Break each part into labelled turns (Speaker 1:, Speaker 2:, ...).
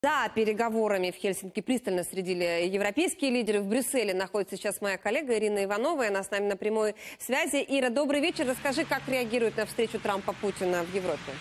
Speaker 1: За переговорами в Хельсинки пристально следили европейские лидеры. В Брюсселе находится сейчас моя коллега Ирина Иванова. Она с нами на прямой связи. Ира, добрый вечер. Расскажи, как реагируют на встречу Трампа-Путина в Европе.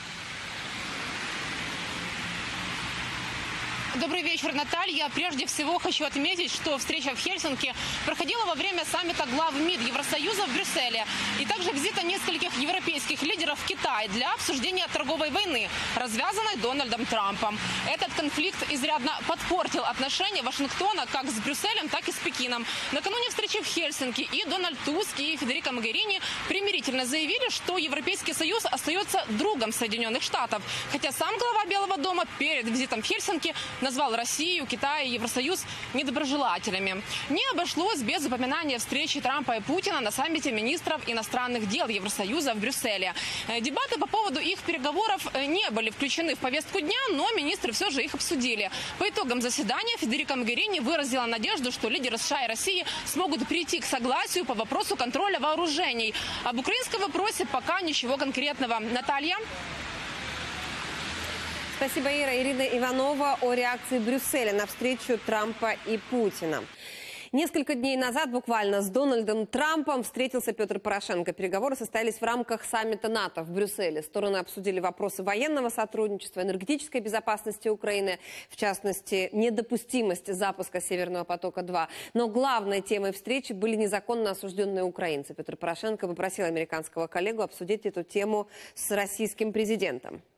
Speaker 2: Добрый вечер, Наталья. Прежде всего хочу отметить, что встреча в Хельсинки проходила во время саммита глав МИД Евросоюза в Брюсселе и также визита нескольких европейских лидеров в Китай для обсуждения торговой войны, развязанной Дональдом Трампом. Этот конфликт изрядно подпортил отношения Вашингтона как с Брюсселем, так и с Пекином. Накануне встречи в Хельсинки и Дональд Туск, и Федерико Могерини примирительно заявили, что Европейский Союз остается другом Соединенных Штатов. Хотя сам глава Белого дома перед визитом в Хельсинки назвал Россию, Китай и Евросоюз недоброжелателями. Не обошлось без упоминания встречи Трампа и Путина на саммите министров иностранных дел Евросоюза в Брюсселе. Дебаты по поводу их переговоров не были включены в повестку дня, но министры все же их обсудили. По итогам заседания Федерико Могерини выразила надежду, что лидеры США и России смогут прийти к согласию по вопросу контроля вооружений. Об украинском вопросе пока ничего конкретного. Наталья?
Speaker 1: Спасибо, Ира. Ирина Иванова о реакции Брюсселя на встречу Трампа и Путина. Несколько дней назад буквально с Дональдом Трампом встретился Петр Порошенко. Переговоры состоялись в рамках саммита НАТО в Брюсселе. Стороны обсудили вопросы военного сотрудничества, энергетической безопасности Украины, в частности, недопустимость запуска «Северного потока-2». Но главной темой встречи были незаконно осужденные украинцы. Петр Порошенко попросил американского коллегу обсудить эту тему с российским президентом.